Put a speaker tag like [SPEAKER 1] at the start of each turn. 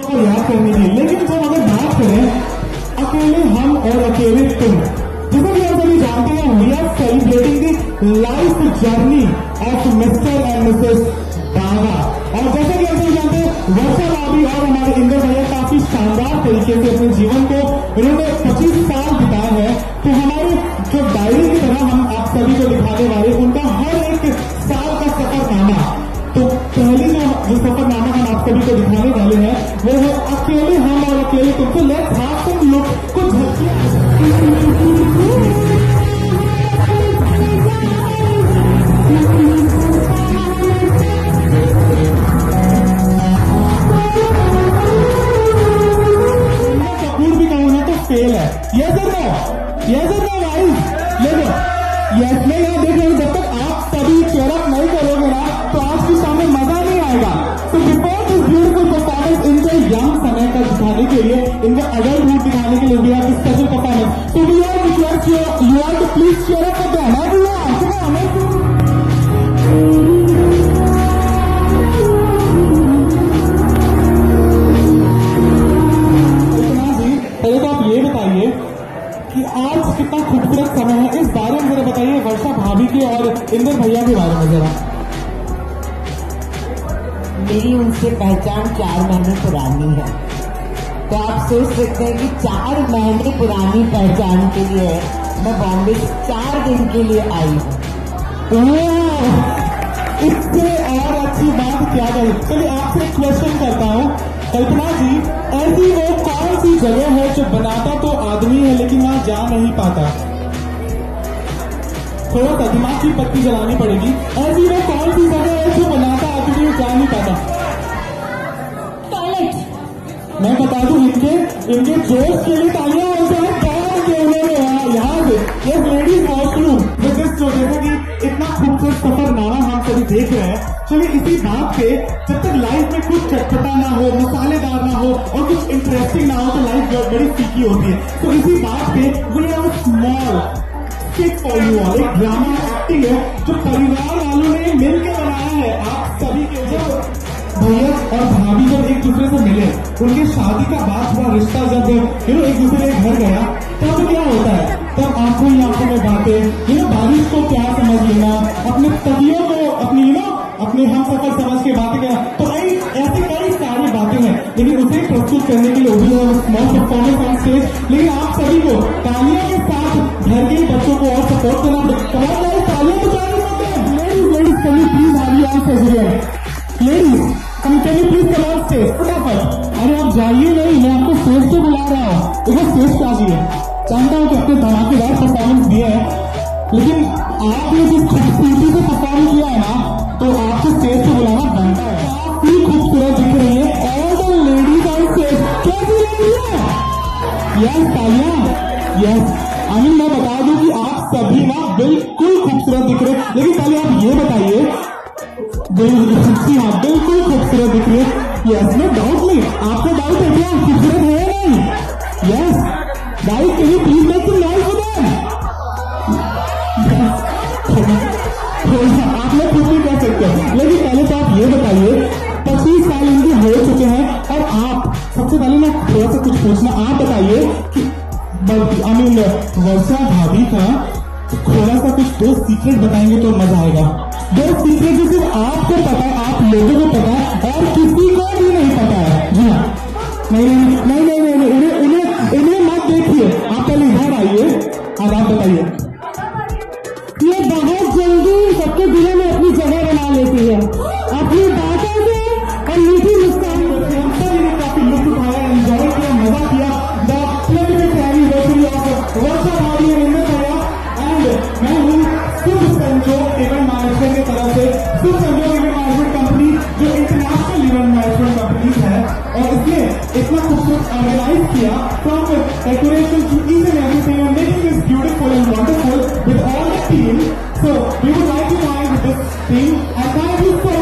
[SPEAKER 1] को याद करने की। लेकिन जब अगर बात करें अकेले हम और अकेले तुम, जैसे कि हम सभी जानते हैं, we are celebrating the life journey of mister and missus Daga. और जैसे कि हम सभी जानते हैं, वर्षा भाभी और हमारे इंदर भैया काफी शानदार तरीके से अपने जीवन को उन्होंने 25 साल बिताए हैं। तो हमारे जो डायरी की तरह हम आप सभी को दिखाने वाले उनका हर एक साल का सफरनामा। तो पहली जो सफरनामा हम आप सभी को दिखाने वाले हैं वो है अकेले हम और अकेले तुम। तो लेट्स हैव सम लुक, कुछ झलकियां। कपूर भी कहूँ ना तो फेल है। यस और नो, यस और नो गाइस, ले लो। यस, मैं यहाँ देख रहा हूँ, जब तक आप सभी चेयरअप नहीं करोगे ना तो आज की शाम में मजा नहीं आएगा। तो बिफोर दिस ब्यूटीफुल परफॉर्मेंस, इनके यंग समय का दिखाने के लिए, इनके अडल्ट रूप दिखाने के लिए वी हैव स्पेशल परफॉर्मेंस। तो we are request you are to please cheer up for them. पहले तो आप ये बताइए कि आज कितना खूबसूरत समय है, इस बारे में जरा बताइए वर्षा भाभी के और इंदर भैया के बारे में जरा।
[SPEAKER 2] मेरी उनसे पहचान 4 महीने पुरानी है, तो आप सोच सकते हैं कि 4 महीने पुरानी पहचान के लिए मैं बॉम्बे 4 दिन के लिए आई हूँ।
[SPEAKER 1] इससे और अच्छी बात क्या करें। चलिए आपसे एक क्वेश्चन करता हूँ, कल्पना जी, ऐसी वो कौन सी जगह है जो बनाता तो आदमी है लेकिन वहां जा नहीं पाता? थोड़ा सा दिमाग की पत्ती जलानी पड़ेगी। ऐसी वो कौन सी जगह है जो बनाता आदमी है जा नहीं पाता?
[SPEAKER 2] टॉयलेट।
[SPEAKER 1] मैं बता दूं, इनके जोश के लिए तालियां हो जाए के उन्होंने यहाँ से ये लेडीज वॉशरूम जैसे कि इतना खूबसूरत सफरनामा हम सभी देख रहे हैं। चलिए इसी बात पे, जब तक लाइफ में कुछ चटपटा ना हो, मसालेदार ना हो और कुछ इंटरेस्टिंग ना हो तो लाइफ बड़ी फीकी होती है। तो इसी बात पे we have a small skit for you all. एक ड्रामा एक्टिंग है जो परिवार वालों ने मिलकर बनाया है आप सभी के। जब भैया और भाभी जब एक दूसरे से मिले, उनके शादी का बात हुआ, रिश्ता जब एक दूसरे के घर गया, तब क्या होता है, तब आंखों ही आंखों में बातें, बारिश को क्या समझ लेना, अपने तकियों को अपने हम सफर समझ के बातें करना। तो ऐसी कई सारी बातें हैं, लेकिन उसे प्रस्तुत करने के लिए भी है स्मॉल परफॉर्मेंस ऑन स्टेज। लेकिन आप सभी को तालियों के साथ घर के बच्चों को और सपोर्ट करना। तालियां ladies can you please have you on stage? Ladies can you please come on stage फटाफट। अरे आप जाइए नहीं, मैं आपको स्टेज पे बुला रहा हूँ। देखो स्टेज क्या चाहिए, जानता हूँ कि अपने धमाकेदार परफॉर्मेंस दिए हैं, लेकिन आपने जिस खूबसूरती से परफॉर्म किया है ना, तो आपको स्टेज पे बुलाना बनता है। काफी खूबसूरत दिख रही है all the ladies on stage. कैसी लग रही है? यस तालियां, यस। मैं बता दूं कि आप सभी ना बिल्कुल खूबसूरत दिख रहे हैं, लेकिन पहले आप ये बताइए, हाँ बिल्कुल खूबसूरत दिख रही है। यस, नो डाउट नहीं। आपको डाउट है क्या खूबसूरत है या नहीं? Yes guys, can you please make some noise for them? आप लोग खुद भी कह सकते हैं, लेकिन पहले तो आप ये बताइए 25 साल इनके हो चुके हैं और आप, सबसे पहले मैं थोड़ा सा कुछ पूछना, आप बताइए कि वर्षा भाभी का थोड़ा सा कुछ 2 सीक्रेट बताएंगे तो मजा आएगा। 2 सीक्रेट जो सिर्फ आपको पता है, आप लोगों को पता है और किसी को भी नहीं पता है। जी हाँ, नहीं, इन्हें मत देखिए, आप पहले इधर आइए। अब आप बताइए। ये बहुत जल्दी सबके दिलों में अपनी जगह बना लेती है, अपनी बातों से और मीठी मुस्कान से। हम सभी ने काफी लुत्फ उठाया, एंजॉय किया, मजा किया। वर्षा भाभी एंड मैं हूँ शुभ संजोग इवेंट मैनेजमेंट की तरफ से। Shubh Sanjog event management company जो इंटरनेशनल इवेंट मैनेजमेंट कंपनी है, और इसने इतना खूबसूरत ऑर्गेनाइज किया from decoration to each end everything and making this beautiful and wonderful with all the team. So we would like to thank this team and thank you so